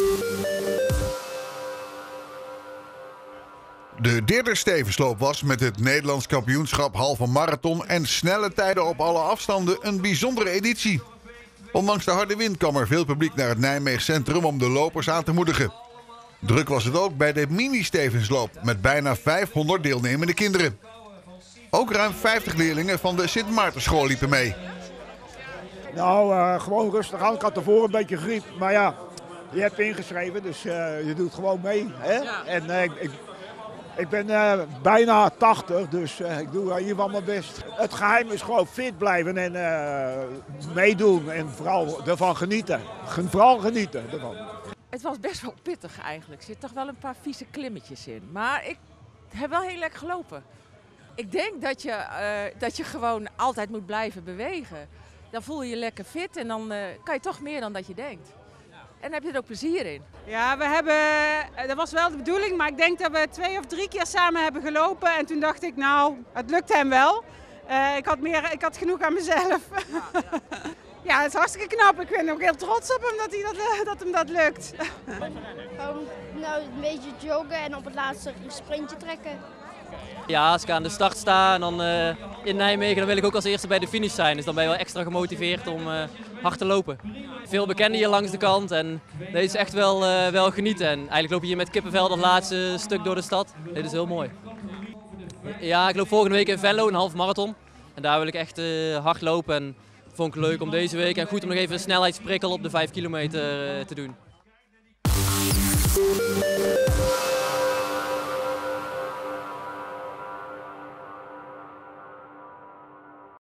De derde Stevensloop was met het Nederlands kampioenschap halve marathon en snelle tijden op alle afstanden een bijzondere editie. Ondanks de harde wind kwam er veel publiek naar het Nijmegen Centrum om de lopers aan te moedigen. Druk was het ook bij de mini-Stevensloop met bijna 500 deelnemende kinderen. Ook ruim 50 leerlingen van de Sint Maartenschool liepen mee. Nou, gewoon rustig aan. Ik had ervoor een beetje griep, maar ja, je hebt ingeschreven, dus je doet gewoon mee. Hè? Ja. En ik ben bijna 80, dus ik doe in ieder geval mijn best. Het geheim is gewoon fit blijven en meedoen en vooral ervan genieten. Vooral genieten ervan. Het was best wel pittig eigenlijk. Er zitten toch wel een paar vieze klimmetjes in. Maar ik heb wel heel lekker gelopen. Ik denk dat je gewoon altijd moet blijven bewegen. Dan voel je je lekker fit en dan kan je toch meer dan dat je denkt. En dan heb je er ook plezier in. Ja, dat was wel de bedoeling, maar ik denk dat we 2 of 3 keer samen hebben gelopen. En toen dacht ik, nou, het lukt hem wel. Ik had genoeg aan mezelf. Ja, het is hartstikke knap. Ik ben ook heel trots op hem dat hem dat lukt. Nou, een beetje joggen en op het laatste een sprintje trekken. Ja, als ik aan de start sta en dan in Nijmegen, dan wil ik ook als eerste bij de finish zijn. Dus dan ben je wel extra gemotiveerd om hard te lopen. Veel bekenden hier langs de kant en dit is echt wel genieten. En eigenlijk loop je hier met kippenvel dat laatste stuk door de stad. Dit is heel mooi. Ja, ik loop volgende week in Venlo een half marathon. En daar wil ik echt hard lopen. En vond ik leuk om deze week en goed om nog even een snelheidsprikkel op de 5 kilometer te doen.